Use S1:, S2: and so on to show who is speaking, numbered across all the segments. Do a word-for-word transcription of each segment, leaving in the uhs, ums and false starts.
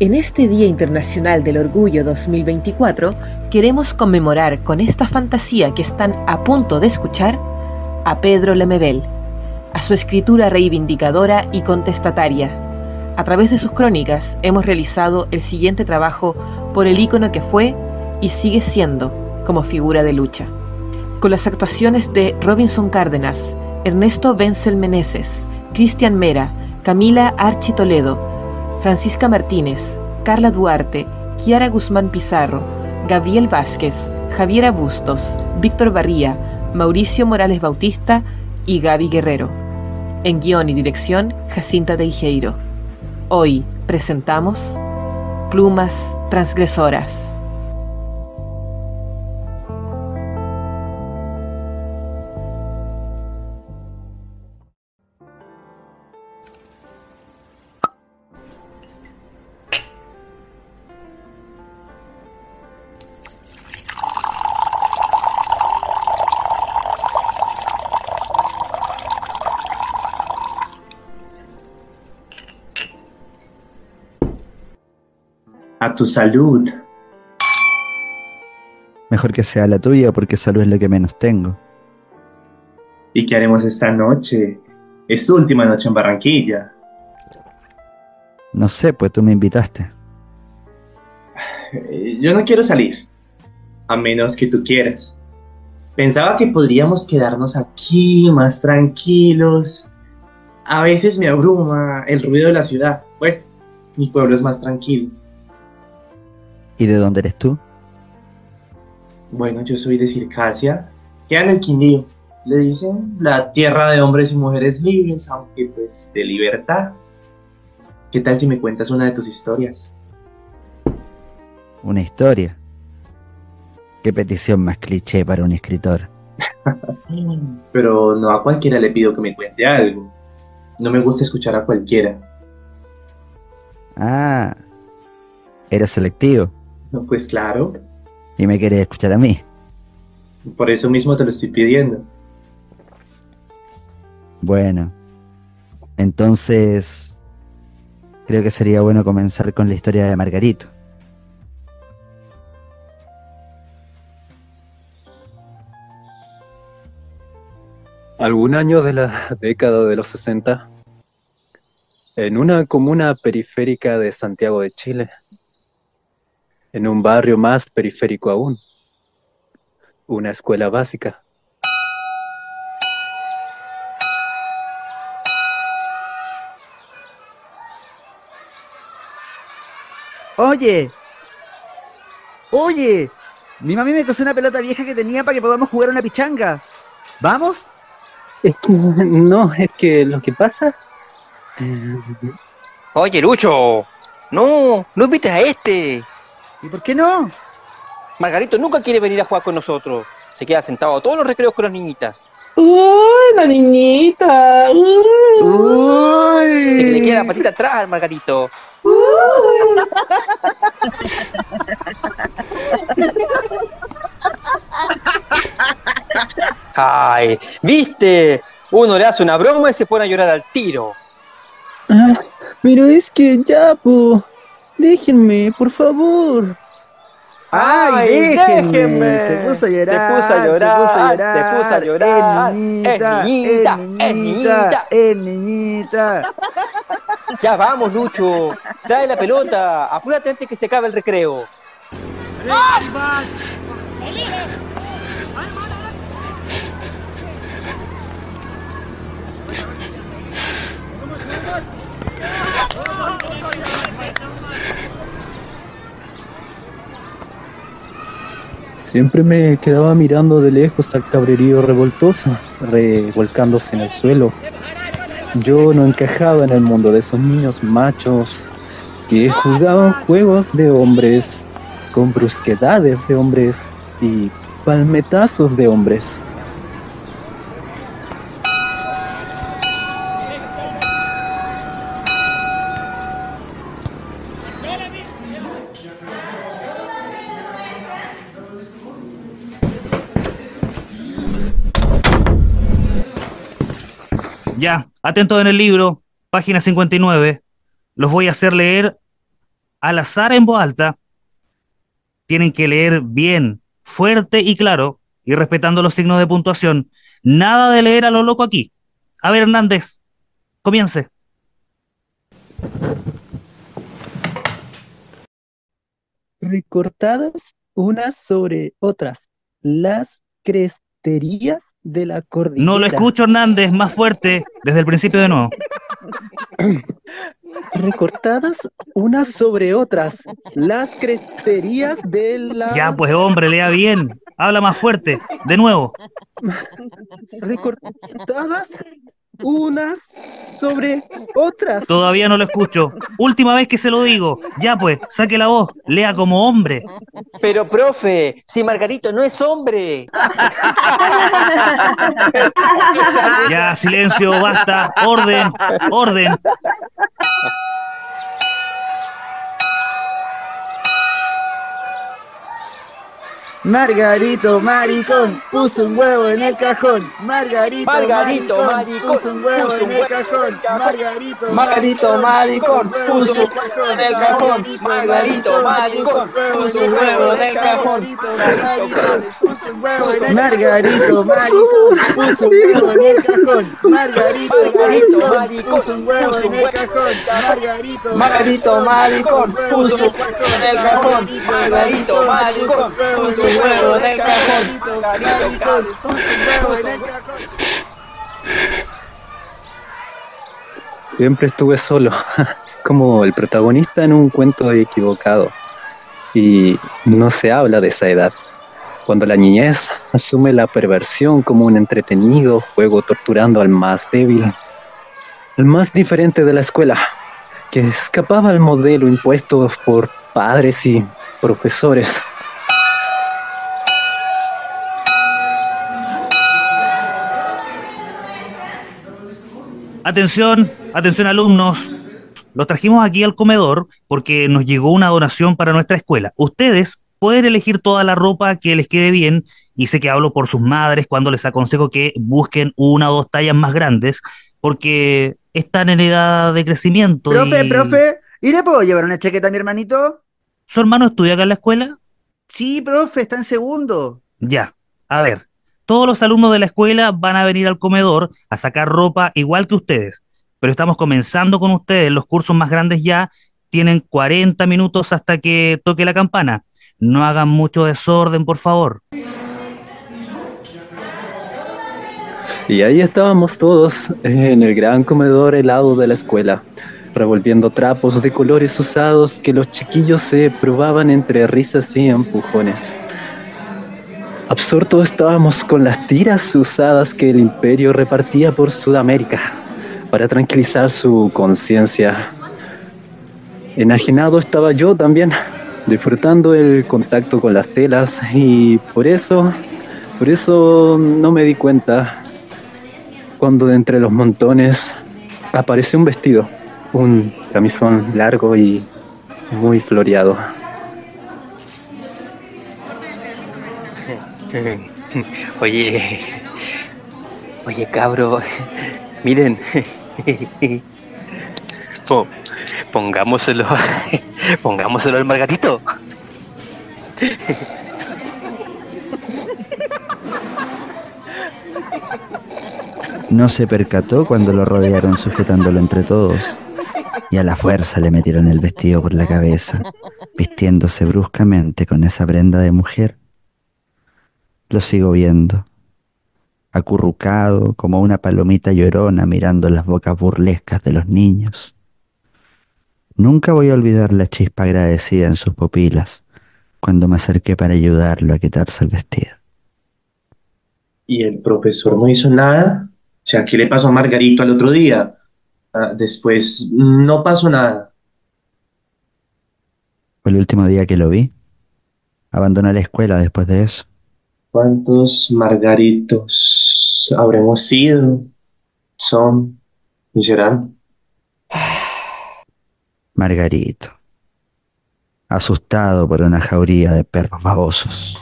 S1: En este Día Internacional del Orgullo dos mil veinticuatro, queremos conmemorar con esta fantasía que están a punto de escuchar a Pedro Lemebel, a su escritura reivindicadora y contestataria. A través de sus crónicas hemos realizado el siguiente trabajo por el ícono que fue y sigue siendo como figura de lucha. Con las actuaciones de Robinson Cárdenas, Ernesto Wenzel Meneses, Cristian Mera, Camila Archi Toledo, Francisca Martínez, Carla Duarte, Kiara Guzmán Pizarro, Gabriel Vázquez, Javiera Bustos, Víctor Barría, Mauricio Morales Bautista y Gaby Guerrero. En guión y dirección, Jacinta Teijeiro. Hoy presentamos Plumas Transgresoras.
S2: A tu salud.
S3: Mejor que sea la tuya, porque salud es lo que menos tengo.
S2: ¿Y qué haremos esta noche? Es tu última noche en Barranquilla.
S3: No sé, pues tú me invitaste.
S2: Yo no quiero salir, a menos que tú quieras. Pensaba que podríamos quedarnos aquí más tranquilos. A veces me abruma el ruido de la ciudad. Bueno, mi pueblo es más tranquilo.
S3: ¿Y de dónde eres tú?
S2: Bueno, yo soy de Circasia, queda en el Quindío. Le dicen la tierra de hombres y mujeres libres, aunque pues de libertad. ¿Qué tal si me cuentas una de tus historias?
S3: ¿Una historia? Qué petición más cliché para un escritor.
S2: Pero no a cualquiera le pido que me cuente algo. No me gusta escuchar a cualquiera.
S3: Ah, eres selectivo.
S2: No, pues claro.
S3: Y me quieres escuchar a mí.
S2: Por eso mismo te lo estoy pidiendo.
S3: Bueno, entonces creo que sería bueno comenzar con la historia de Margarito.
S4: Algún año de la década de los sesenta, en una comuna periférica de Santiago de Chile, en un barrio más periférico aún, una escuela básica.
S3: ¡Oye! ¡Oye! Mi mami me cosió una pelota vieja que tenía para que podamos jugar una pichanga. ¿Vamos?
S4: Es que no, es que lo que pasa...
S5: Oye, Lucho, no, no invites a este.
S3: ¿Y por qué no?
S5: Margarito nunca quiere venir a jugar con nosotros. Se queda sentado a todos los recreos con las niñitas.
S6: ¡Uy, la niñita! ¡Uy!
S3: ¡Uy!
S5: Se le queda la patita atrás al Margarito. Ay, ¿viste? Uno le hace una broma y se pone a llorar al tiro.
S4: Ah, pero es que ya, po, déjenme, por favor.
S3: ¡Ay,
S5: Ay,
S3: déjenme!
S5: déjenme.
S3: Se puso a llorar,
S5: Se puso a llorar,
S3: se puso a llorar.
S5: se puso a llorar.
S3: Es niñita,
S5: Es niñita,
S3: es
S5: es
S3: niñita, es niñita.
S5: Ya vamos, Lucho. Trae la pelota. Apúrate antes que se acabe el recreo.
S4: Siempre me quedaba mirando de lejos al cabrerío revoltoso, revolcándose en el suelo. Yo no encajaba en el mundo de esos niños machos que jugaban juegos de hombres, con brusquedades de hombres y palmetazos de hombres.
S7: Ya, atentos en el libro, página cincuenta y nueve. Los voy a hacer leer al azar en voz alta. Tienen que leer bien, fuerte y claro, y respetando los signos de puntuación. Nada de leer a lo loco aquí. A ver, Hernández, comience.
S4: Recortadas unas sobre otras, las cresterías de la cordillera.
S7: No lo escucho, Hernández, más fuerte, desde el principio de nuevo.
S4: Recortadas unas sobre otras, las cresterías de la...
S7: Ya, pues hombre, lea bien. Habla más fuerte, de nuevo.
S4: Recortadas unas sobre otras.
S7: Todavía no lo escucho. Última vez que se lo digo. Ya pues, saque la voz, lea como hombre.
S5: Pero, profe, si Margarito no es hombre.
S7: Ya, silencio, basta. Orden, orden.
S3: Margarito, maricón, puso un huevo en el cajón. Margarito,
S5: Margarito,
S3: maricón,
S5: maricón,
S3: puso un huevo
S5: puso
S3: en
S5: un
S3: el
S5: huevo
S3: cajón. Margarito,
S6: Margarito, maricón, puso un huevo en el cajón.
S5: Margarito, maricón, puso un huevo en el cajón.
S3: Margarito, maricón, puso un huevo en el cajón. Margarito, maricón, puso un huevo en el cajón. Margarito,
S6: Margarito, maricón, puso un huevo en el cajón. Margarito, maricón, puso un huevo en el cajón.
S3: Margarito, puso un huevo en el cajón.
S4: Siempre estuve solo, como el protagonista en un cuento equivocado. Y no se habla de esa edad, cuando la niñez asume la perversión como un entretenido juego torturando al más débil, el más diferente de la escuela, que escapaba al modelo impuesto por padres y profesores.
S7: Atención, atención alumnos. Los trajimos aquí al comedor porque nos llegó una donación para nuestra escuela. Ustedes pueden elegir toda la ropa que les quede bien, y sé que hablo por sus madres cuando les aconsejo que busquen una o dos tallas más grandes porque están en edad de crecimiento.
S3: Profe,
S7: y...
S3: profe, ¿y le puedo llevar una chaqueta a mi hermanito?
S7: ¿Su hermano estudia acá en la escuela?
S3: Sí, profe, está en segundo.
S7: Ya, a ver. Todos los alumnos de la escuela van a venir al comedor a sacar ropa igual que ustedes, pero estamos comenzando con ustedes. Los cursos más grandes ya tienen cuarenta minutos hasta que toque la campana. No hagan mucho desorden, por favor.
S4: Y ahí estábamos todos en el gran comedor helado de la escuela, revolviendo trapos de colores usados que los chiquillos se probaban entre risas y empujones. Absortos estábamos con las tiras usadas que el imperio repartía por Sudamérica para tranquilizar su conciencia. Enajenado estaba yo también, disfrutando el contacto con las telas, y por eso, por eso no me di cuenta cuando de entre los montones apareció un vestido, un camisón largo y muy floreado.
S5: Oye, oye cabro, miren, pongámoselo, pongámoselo al Margarito.
S8: No se percató cuando lo rodearon sujetándolo entre todos, y a la fuerza le metieron el vestido por la cabeza, vistiéndose bruscamente con esa prenda de mujer. Lo sigo viendo, acurrucado como una palomita llorona mirando las bocas burlescas de los niños. Nunca voy a olvidar la chispa agradecida en sus pupilas cuando me acerqué para ayudarlo a quitarse el vestido.
S2: ¿Y el profesor no hizo nada? O sea, ¿qué le pasó a Margarito al otro día? Uh, después no pasó nada.
S8: Fue el último día que lo vi. Abandoné la escuela después de eso.
S2: ¿Cuántos Margaritos habremos sido, son y serán?
S8: Margarito, asustado por una jauría de perros babosos.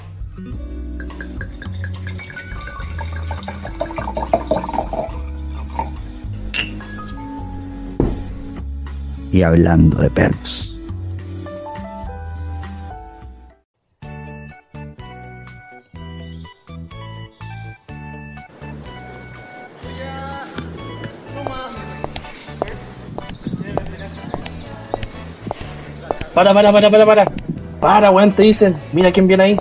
S8: Y hablando de perros,
S2: Para, para, para, para, para. Para, weón, te dicen. Mira quién viene ahí.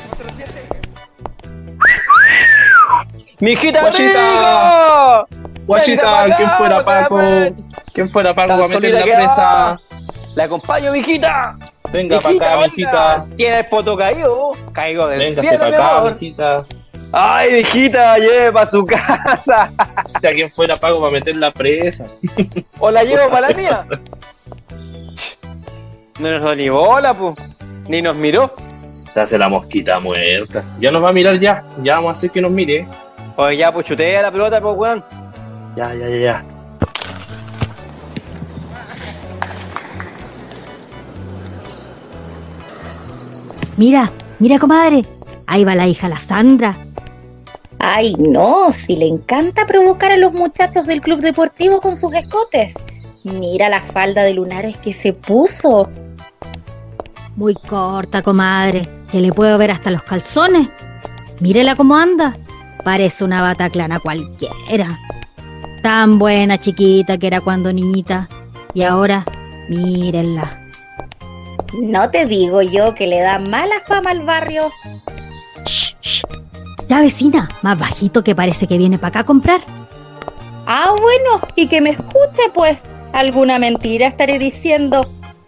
S5: ¡Mijita
S2: Guachita!
S5: rica!
S2: Guachita,
S5: Venga pa'
S2: ¿quién
S5: acá,
S2: fuera
S5: venga
S2: Paco?
S5: pa'
S2: ¿Quién fuera Paco
S5: Tan
S2: para meter
S5: solita
S2: la
S5: que
S2: presa?
S5: va. La acompaño, mijita.
S2: Venga para acá,
S5: venga.
S2: mijita.
S5: ¿Tiene el poto caído? Caigo del
S2: Véngase
S5: cielo,
S2: para
S5: mi
S2: acá,
S5: amor.
S2: mijita.
S5: Ay, mijita, lleve para su casa.
S2: Ya quién fuera Paco para meter la presa.
S5: ¿O la llevo para la mía? No nos dio ni bola, pu. Ni nos miró.
S2: Se hace la mosquita muerta. Ya nos va a mirar ya. Ya vamos a hacer que nos mire.
S5: Oye, ya, pues chutea la pelota, pues, weón.
S2: Ya, ya, ya, ya.
S9: Mira, mira, comadre. Ahí va la hija, la Sandra.
S10: Ay, no, si le encanta provocar a los muchachos del club deportivo con sus escotes. Mira la falda de lunares que se puso.
S9: Muy corta, comadre. Que le puedo ver hasta los calzones. Mírela cómo anda. Parece una bataclana cualquiera. Tan buena chiquita que era cuando niñita. Y ahora, mírenla.
S10: No te digo yo que le da mala fama al barrio.
S9: Shh, shh. La vecina, más bajito, que parece que viene para acá a comprar.
S10: Ah, bueno, y que me escuche, pues. Alguna mentira estaré diciendo.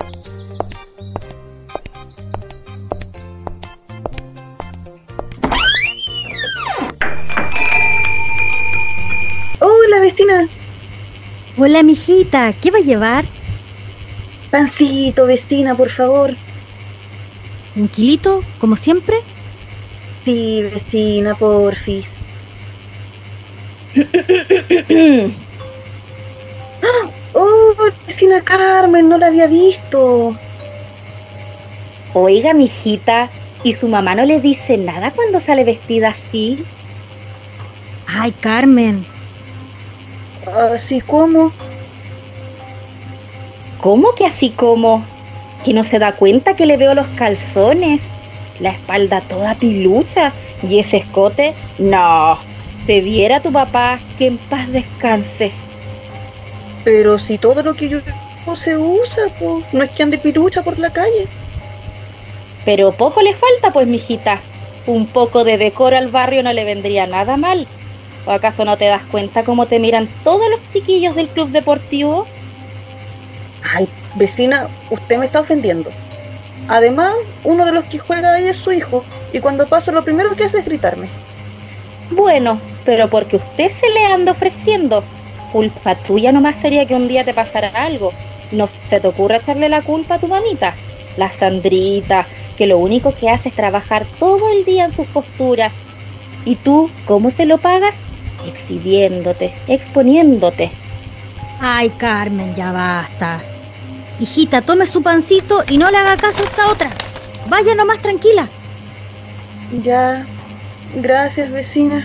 S11: Hola, vecina.
S9: Hola, mijita. ¿Qué va a llevar?
S11: Pancito, vecina, por favor.
S9: ¿Un kilito, como siempre?
S11: Sí, vecina, porfis. Oh, vecina Carmen, no la había visto.
S10: Oiga, mijita, ¿y su mamá no le dice nada cuando sale vestida así?
S9: Ay, Carmen.
S11: ¿Así como?
S10: ¿Cómo que así como? ¿Que no se da cuenta que le veo los calzones? La espalda toda pilucha y ese escote. No, te viera tu papá, que en paz descanse.
S11: Pero si todo lo que yo no se usa, pues, no es que ande pirucha por la calle.
S10: Pero poco le falta, pues, mijita. Un poco de decoro al barrio no le vendría nada mal. ¿O acaso no te das cuenta cómo te miran todos los chiquillos del club deportivo?
S11: Ay, vecina, usted me está ofendiendo. Además, uno de los que juega ahí es su hijo, y cuando paso lo primero que hace es gritarme.
S10: Bueno, pero porque usted se le anda ofreciendo. Culpa tuya nomás sería que un día te pasara algo. No se te ocurra echarle la culpa a tu mamita, la Sandrita, que lo único que hace es trabajar todo el día en sus costuras. ¿Y tú cómo se lo pagas? Exhibiéndote, exponiéndote.
S9: Ay, Carmen, ya basta. Hijita, tome su pancito y no le haga caso a esta otra. Vaya nomás tranquila.
S11: Ya, gracias, vecina.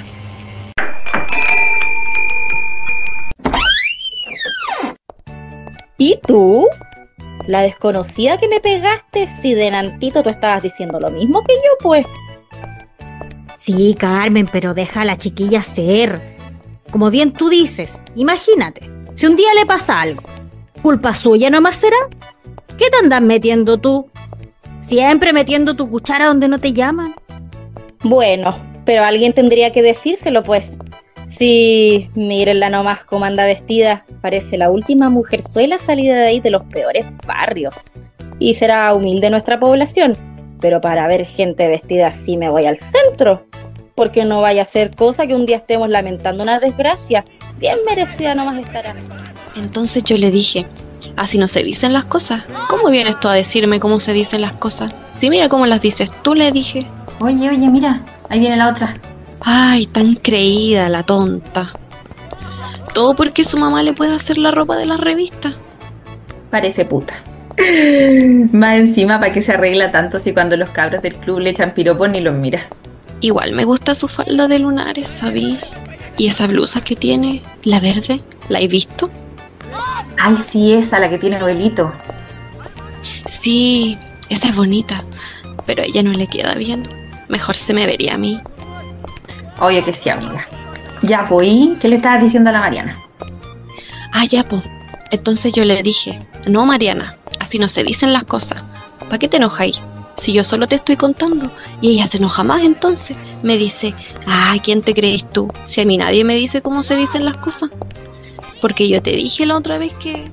S10: ¿Y tú? La desconocida que me pegaste, si delantito tú estabas diciendo lo mismo que yo, pues.
S9: Sí, Carmen, pero deja a la chiquilla ser. Como bien tú dices, imagínate, si un día le pasa algo, ¿culpa suya nomás será? ¿Qué te andas metiendo tú? Siempre metiendo tu cuchara donde no te llaman.
S10: Bueno, pero alguien tendría que decírselo, pues. Sí, mírenla nomás cómo anda vestida. Parece la última mujerzuela salida de ahí de los peores barrios. Y será humilde nuestra población, pero para ver gente vestida así me voy al centro. Porque no vaya a ser cosa que un día estemos lamentando una desgracia. Bien merecida nomás estará.
S12: Entonces yo le dije, así no se dicen las cosas. ¿Cómo vienes tú a decirme cómo se dicen las cosas? Si mira cómo las dices tú, le dije.
S13: Oye, oye, mira, ahí viene la otra.
S12: Ay, tan creída la tonta. Todo porque su mamá le puede hacer la ropa de la revista.
S13: Parece puta. Más encima, ¿para qué se arregla tanto si cuando los cabros del club le echan piropos ni los mira?
S12: Igual me gusta su falda de lunares, ¿sabí? Y esa blusa que tiene, la verde, ¿la he visto?
S13: Ay, sí, esa, la que tiene velito.
S12: Sí, esa es bonita, pero a ella no le queda bien. Mejor se me vería a mí.
S13: Oye, que sí, amiga. Ya, pues, ¿qué le estabas diciendo a la Mariana?
S12: Ah, ya, pues. Entonces yo le dije, no, Mariana, así no se dicen las cosas. ¿Para qué te enojáis? Si yo solo te estoy contando. Y ella se enoja más entonces. Me dice, ah, ¿quién te crees tú? Si a mí nadie me dice cómo se dicen las cosas. Porque yo te dije la otra vez que...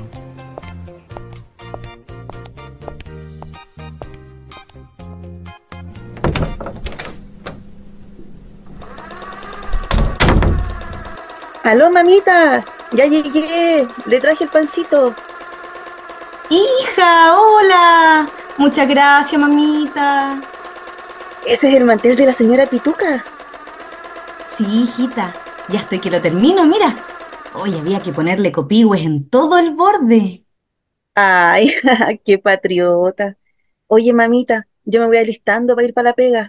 S11: Aló, mamita, ya llegué, le traje el pancito.
S14: Hija, hola. Muchas gracias, mamita.
S11: ¿Ese es el mantel de la señora Pituca?
S14: Sí, hijita, ya estoy que lo termino, mira. Hoy había que ponerle copigües en todo el borde.
S11: Ay, qué patriota. Oye, mamita, yo me voy alistando para ir para la pega.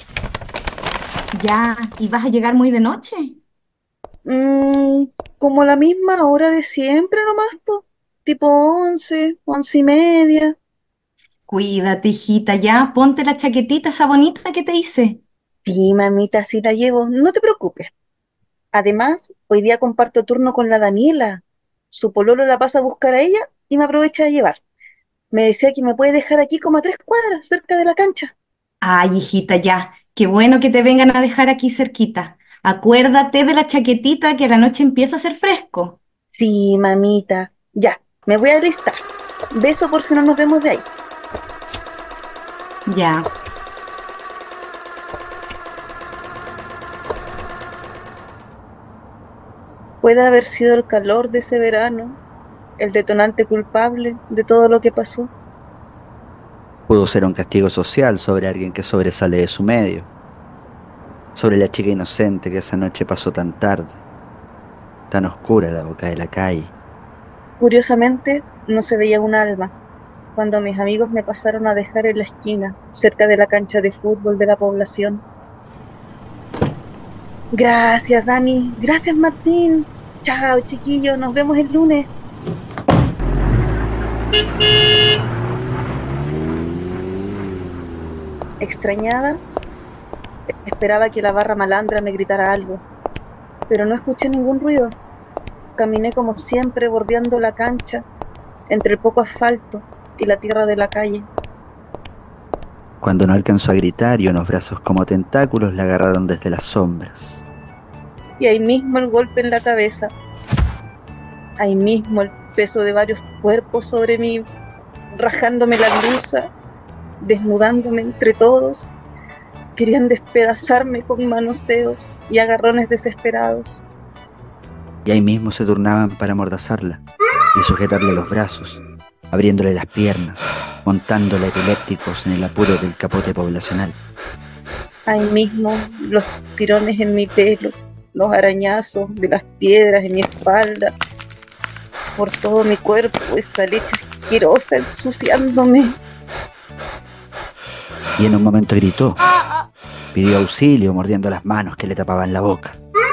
S14: Ya, ¿y vas a llegar muy de noche?
S11: Mm, como la misma hora de siempre nomás, po. Tipo once, once y media.
S14: Cuídate, hijita, ya, ponte la chaquetita esa bonita que te hice.
S11: Sí, mamita, sí la llevo, no te preocupes. Además, hoy día comparto turno con la Daniela. Su pololo la pasa a buscar a ella y me aprovecha de llevar. Me decía que me puede dejar aquí como a tres cuadras, cerca de la cancha.
S14: Ay, hijita, ya, qué bueno que te vengan a dejar aquí cerquita. Acuérdate de la chaquetita que a la noche empieza a hacer fresco.
S11: Sí, mamita. Ya, me voy a alistar. Beso por si no nos vemos de ahí.
S14: Ya.
S11: Puede haber sido el calor de ese verano, el detonante culpable de todo lo que pasó.
S8: Pudo ser un castigo social sobre alguien que sobresale de su medio, sobre la chica inocente que esa noche pasó tan tarde, tan oscura la boca de la calle.
S11: Curiosamente, no se veía un alma cuando mis amigos me pasaron a dejar en la esquina, cerca de la cancha de fútbol de la población. Gracias, Dani. Gracias, Martín. Chao, chiquillos. Nos vemos el lunes. Extrañada, esperaba que la barra malandra me gritara algo, pero no escuché ningún ruido. Caminé como siempre, bordeando la cancha, entre el poco asfalto y la tierra de la calle.
S8: Cuando no alcanzó a gritar y unos brazos como tentáculos la agarraron desde las sombras.
S11: Y ahí mismo el golpe en la cabeza. Ahí mismo el peso de varios cuerpos sobre mí, rajándome la blusa, desnudándome entre todos. Querían despedazarme con manoseos y agarrones desesperados.
S8: Y ahí mismo se turnaban para amordazarla y sujetarle los brazos, abriéndole las piernas, montándola epilépticos en el apuro del capote poblacional.
S11: Ahí mismo los tirones en mi pelo, los arañazos de las piedras en mi espalda, por todo mi cuerpo, esa leche asquerosa ensuciándome.
S8: Y en un momento gritó, pidió auxilio mordiendo las manos que le tapaban la boca.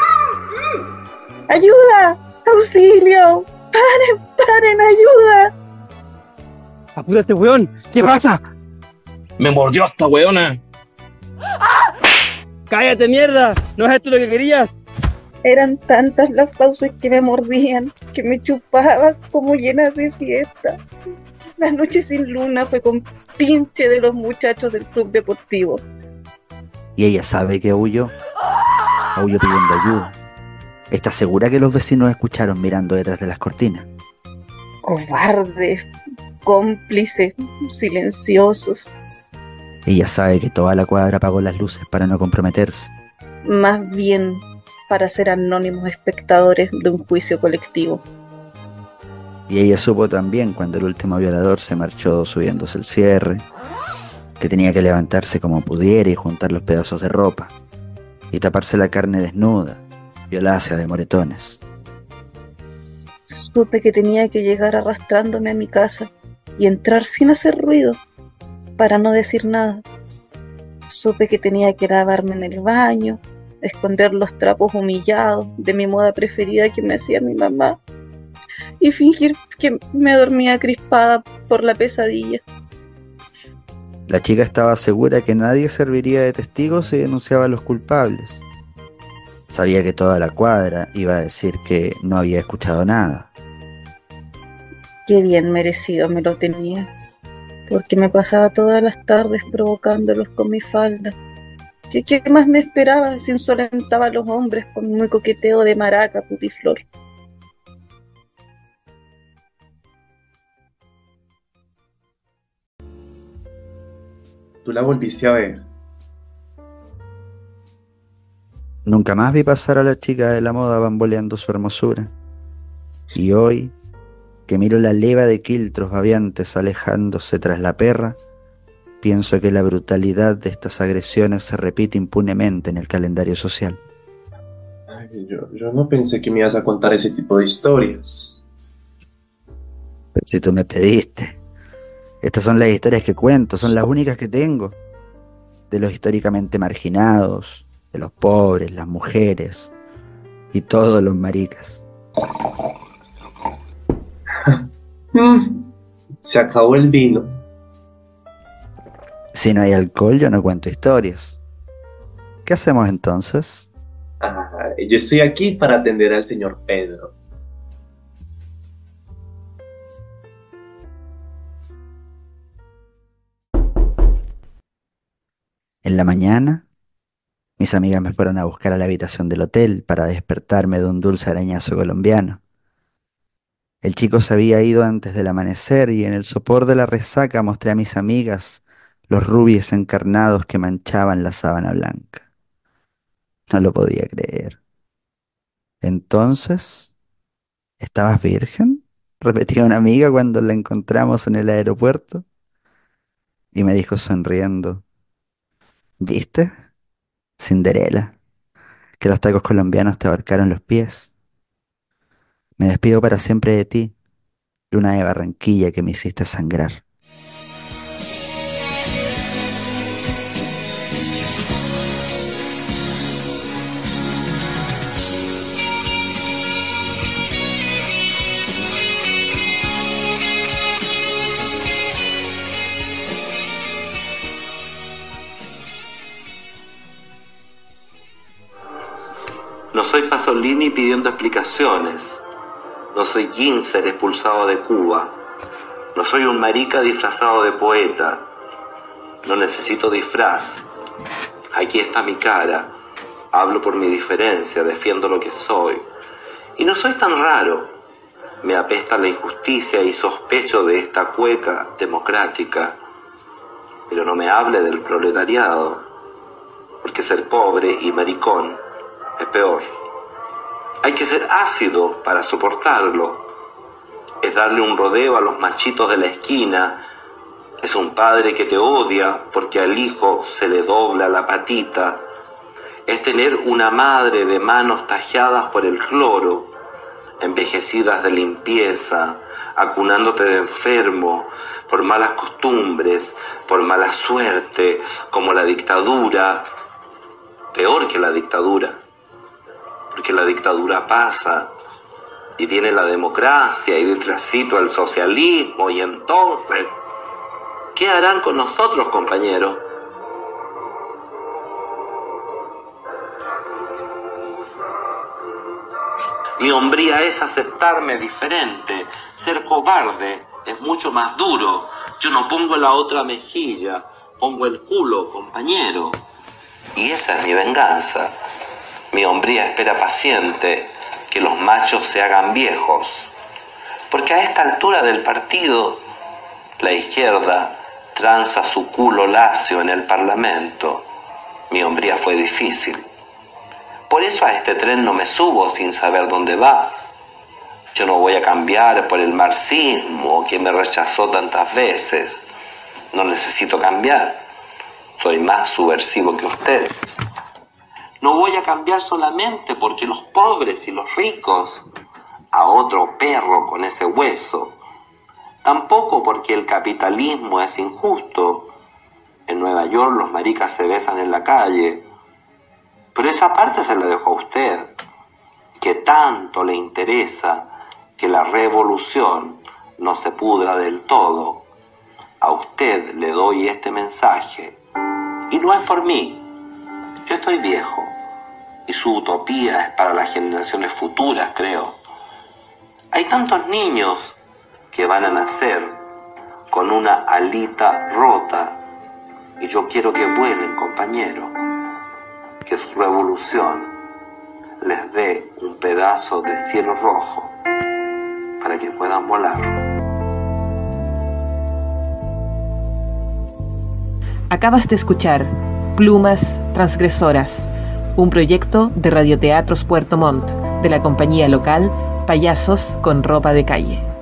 S11: ¡Ayuda! ¡Auxilio! ¡Paren! ¡Paren! ¡Ayuda!
S5: ¡Apúrate, weón! ¿Qué pasa?
S6: Me mordió esta weona.
S5: ¡Cállate, mierda! ¿No es esto lo que querías?
S11: Eran tantas las fauces que me mordían, que me chupaban como llenas de fiesta. La noche sin luna fue con pinche de los muchachos del club deportivo.
S8: Y ella sabe que huyó, huyó pidiendo ayuda. Está segura que los vecinos escucharon mirando detrás de las cortinas.
S11: Cobardes, cómplices, silenciosos.
S8: Ella sabe que toda la cuadra apagó las luces para no comprometerse.
S11: Más bien para ser anónimos espectadores de un juicio colectivo.
S8: Y ella supo también cuando el último violador se marchó subiéndose el cierre, que tenía que levantarse como pudiera y juntar los pedazos de ropa, y taparse la carne desnuda, violácea de moretones.
S11: Supe que tenía que llegar arrastrándome a mi casa y entrar sin hacer ruido, para no decir nada. Supe que tenía que lavarme en el baño, esconder los trapos humillados de mi moda preferida que me hacía mi mamá, y fingir que me dormía crispada por la pesadilla.
S8: La chica estaba segura que nadie serviría de testigo si denunciaba a los culpables. Sabía que toda la cuadra iba a decir que no había escuchado nada.
S11: Qué bien merecido me lo tenía. porque me pasaba todas las tardes provocándolos con mi falda. ¿Qué, qué más me esperaba si insolentaba a los hombres con mi coqueteo de maraca, putiflor?
S2: ¿Tú la volviste a ver?
S8: Nunca más vi pasar a la chica de la moda bamboleando su hermosura. Y hoy, que miro la leva de quiltros babeantes alejándose tras la perra, pienso que la brutalidad de estas agresiones se repite impunemente en el calendario social.
S2: Ay, yo, yo no pensé que me ibas a contar ese tipo de historias.
S8: Pero si tú me pediste. Estas son las historias que cuento, son las únicas que tengo. De los históricamente marginados, de los pobres, las mujeres y todos los maricas.
S2: Se acabó el vino.
S8: Si no hay alcohol, yo no cuento historias. ¿Qué hacemos entonces?
S2: Ah, yo estoy aquí para atender al señor Pedro.
S8: En la mañana, mis amigas me fueron a buscar a la habitación del hotel para despertarme de un dulce arañazo colombiano. El chico se había ido antes del amanecer y en el sopor de la resaca mostré a mis amigas los rubíes encarnados que manchaban la sábana blanca. No lo podía creer. Entonces, ¿estabas virgen?, repetía una amiga cuando la encontramos en el aeropuerto. Y me dijo sonriendo, ¿viste? Cinderela, que los tacos colombianos te abarcaron los pies. Me despido para siempre de ti, luna de Barranquilla que me hiciste sangrar.
S15: No soy Pasolini pidiendo explicaciones. No soy Ginzer expulsado de Cuba. No soy un marica disfrazado de poeta. No necesito disfraz. Aquí está mi cara. Hablo por mi diferencia, defiendo lo que soy. Y no soy tan raro. Me apesta la injusticia y sospecho de esta cueca democrática. Pero no me hable del proletariado, porque ser pobre y maricón es peor. Hay que ser ácido para soportarlo. Es darle un rodeo a los machitos de la esquina. Es un padre que te odia porque al hijo se le dobla la patita. Es tener una madre de manos talladas por el cloro, envejecidas de limpieza, acunándote de enfermo, por malas costumbres, por mala suerte, como la dictadura, peor que la dictadura. Porque la dictadura pasa y viene la democracia y detrásito el socialismo, y entonces, ¿qué harán con nosotros, compañeros? Mi hombría es aceptarme diferente. Ser cobarde es mucho más duro. Yo no pongo la otra mejilla, pongo el culo, compañero. Y esa es mi venganza. Mi hombría espera paciente que los machos se hagan viejos. Porque a esta altura del partido, la izquierda tranza su culo lacio en el Parlamento. Mi hombría fue difícil. Por eso a este tren no me subo sin saber dónde va. Yo no voy a cambiar por el marxismo que me rechazó tantas veces. No necesito cambiar. Soy más subversivo que usted. No voy a cambiar solamente porque los pobres y los ricos, a otro perro con ese hueso. Tampoco porque el capitalismo es injusto. En Nueva York los maricas se besan en la calle. Pero esa parte se la dejo a usted, que tanto le interesa que la revolución no se pudra del todo. A usted le doy este mensaje. Y no es por mí. Yo estoy viejo. Y su utopía es para las generaciones futuras, creo. Hay tantos niños que van a nacer con una alita rota. Y yo quiero que vuelen, compañero, que su revolución les dé un pedazo de cielo rojo para que puedan volar.
S1: Acabas de escuchar Plumas Transgresoras, un proyecto de Radioteatros Puerto Montt, de la compañía local Payasos con Ropa de Calle.